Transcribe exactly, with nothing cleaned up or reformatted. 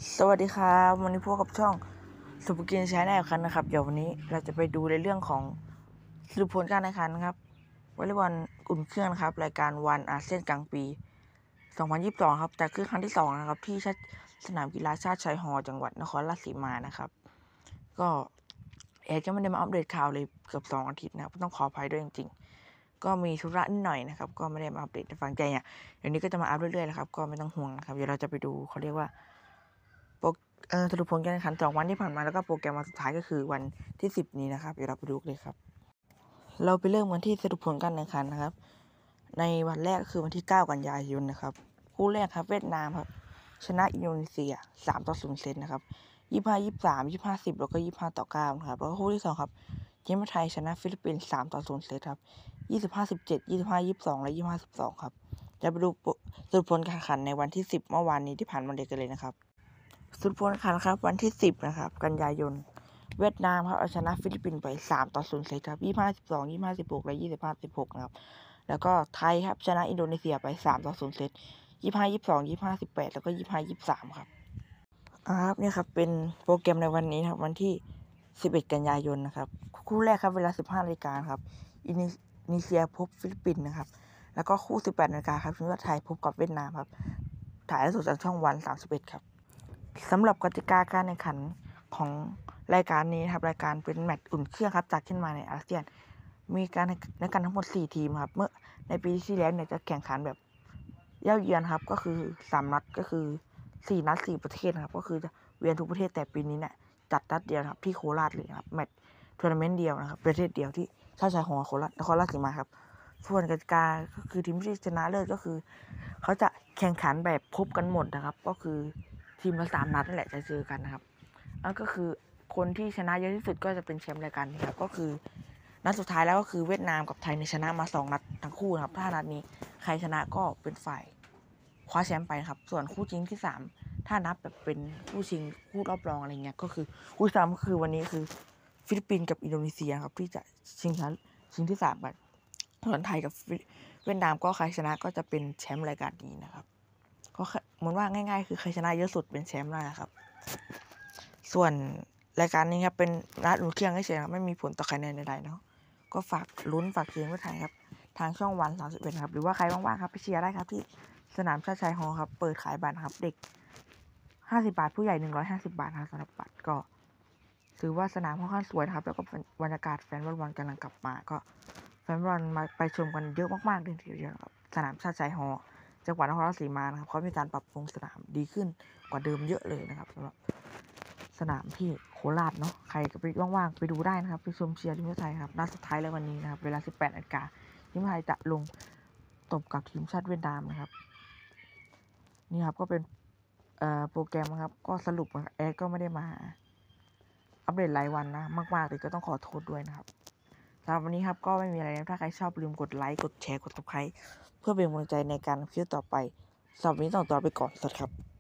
สวัสดีครับวันนี้พบกับช่องสุภกินชาแนลครับนะครับเดี๋ยววันนี้เราจะไปดูในเรื่องของสรุปผลการแข่งขันครับวอลเลย์บอลอุ่นเครื่องครับรายการวันอาเซียนกลางปีสองพันยี่สิบสองครับจัดขึ้นครั้งที่สองนะครับที่สนามกีฬาชาติชัยฮอลล์จังหวัดนครราชสีมานะครับก็แอดก็ไม่ได้มาอัปเดตข่าวเลยเกือบสองอาทิตย์นะครับต้องขออภัยด้วยจริงๆก็มีธุระนิดหน่อยนะครับก็ไม่ได้มาอัปเดตฟังใจเนี่ยเดี๋ยวนี้ก็จะมาอัปเรื่อยๆนะครับก็ไม่ต้องห่วงนะครับเดี๋ยวเราจะไปดูเขาเรียกว่าโปรเอ่อสรุปผลการแข่งขันสองวันที่ผ่านมาแล้วก็โปรแกรมวันสุดท้ายก็คือวันที่สิบนี้นะครับเดี๋ยวเราไปดูเลยครับเราไปเริ่มกันที่สรุปผลการแข่งขันนะครับในวันแรกคือวันที่เก้ากันยายนนะครับคู่แรกครับเวียดนามครับชนะอินโดนีเซียสามต่อศูนย์เซตนะครับยี่สิบห้า ยี่สิบสาม ยี่สิบห้า สิบแล้วก็ยี่สิบห้าต่อเก้านะครับแล้วก็คู่ที่สองครับทีมไทยชนะฟิลิปปินส์สามต่อศูนย์เซตครับยี่สิบห้า สิบเจ็ด ยี่สิบห้า ยี่สิบสองและยี่สิบห้า สิบสองครับจะไปดูสรุปผลการแข่งขันในวันที่สิบเมื่อวานนี้ที่ผ่านมาเลยกันเลยนะครับสรุปผลการแข่งขันครับวันที่สิบนะครับกันยายนเวียดนามครับเอาชนะฟิลิปปินส์ไปสามต่อศูนย์เซตครับยี่สิบห้า สิบสอง ยี่สิบห้า สิบหกและยี่สิบห้า สิบหกนะครับแล้วก็ไทยครับชนะอินโดนีเซียไปสามต่อศูนย์เซตยี่สิบห้า ยี่สิบสอง ยี่สิบห้า สิบแปดแล้วก็ยี่สิบห้า ยี่สิบสามครับอ่าครับเนี่ยครับเป็นโปรแกรมในวันนี้ครับวันที่สิบเอ็ดกันยายนนะครับคู่แรกครับเวลา สิบห้านาฬิกาครับอินโดนีเซียพบฟิลิปปินส์นะครับแล้วก็คู่ สิบแปดนาฬิกาครับทีมชาติไทยพบกับเวียดนามครับถ่ายทอดสดจากช่องวันสามสิบเอ็ดครับสำหรับกติกาการแข่งขันของรายการนี้ครับรายการเป็นแมตช์อุ่นเครื่องครับจัดขึ้นมาในอาเซียนมีการในการทั้งหมดสี่ทีมครับเมื่อในปีที่แล้วเนี่ยจะแข่งขันแบบเย่าเยือนครับก็คือสามนัดก็คือสี่นัดสี่ประเทศครับก็คือจะเวียนทุกประเทศแต่ปีนี้เนี่ยจัดนัดเดียวครับที่โคราชเลยครับแมตช์ทัวร์นาเมนต์เดียวนะครับประเทศเดียวที่ชาติชายของโคราชนครราชสีมาครับส่วนกติกาก็คือทีมที่ชนะเลิศก็คือเขาจะแข่งขันแบบพบกันหมดนะครับก็คือทีมละสามนัดนั่นแหละจะเจอกันนะครับนั่นก็คือคนที่ชนะเยอะที่สุดก็จะเป็นแชมป์รายการนี้ครับก็คือนัดสุดท้ายแล้วก็คือเวียดนามกับไทยในชนะมาสองนัดทั้งคู่นะครับถ้านัดนี้ใครชนะก็เป็นฝ่ายคว้าแชมป์ไปครับส่วนคู่ชิงที่สามถ้านับแบบเป็นคู่ชิงคู่รอบรองอะไรเงี้ยก็คือคู่สามก็คือวันนี้คือฟิลิปปินส์กับอินโดนีเซียครับที่จะชิงชนะชิงที่สามกันส่วนไทยกับเวียดนามก็ใครชนะก็จะเป็นแชมป์รายการนี้นะครับก็เหมือนว่าง่ายๆคือใครชนะเยอะสุดเป็นแชมป์นะครับส่วนรายการนี้ครับเป็นนัดอุ่นเครื่องเฉยๆครับไม่มีผลต่อคะแนนใดๆเนาะก็ฝากลุ้นฝากเชียร์เพื่อไทยครับทางช่องวันสามสิบเอ็ดครับหรือว่าใครว่างๆครับไปเชียร์ได้ครับที่สนามชาติชัยฮอลล์ครับเปิดขายบัตรครับเด็กห้าสิบบาทผู้ใหญ่หนึ่งร้อยห้าสิบบาทครับสำหรับบัตรก็ถือว่าสนามค่อนข้างสวยนะครับแล้วก็บรรยากาศแฟนบอลกำลังกลับมาก็แฟนบอลมาไปชมกันเยอะมากๆเลยทีเดียวครับสนามชาติชัยฮอลล์จังหวัดนครราชสีมานะครับเขามีการปรับปรุงสนามดีขึ้นกว่าเดิมเยอะเลยนะครับสำหรับสนามที่โคราชเนาะใครก็ไปว่างๆไปดูได้นะครับไปชมเชียร์ทีมชาติไทยครับนัดสุดท้ายเลยวันนี้นะครับเวลา สิบแปดนาฬิกาทีมไทยจะลงตบกับทีมชาติเวียดนามนะครับนี่ครับก็เป็นเอ่อโปรแกรมครับก็สรุปแอดก็ไม่ได้มาอัปเดตรายวันนะมากๆเลยก็ต้องขอโทษด้วยนะครับสำหรับวันนี้ครับก็ไม่มีอะไรนะถ้าใครชอบลืมกดไลค์กดแชร์กดซับสไครบ์เพื่อเป็นกำลังใจในการคลิปต่อไปสำหรับวันนี้ต้องตัวไปก่อนสวัสดีครับ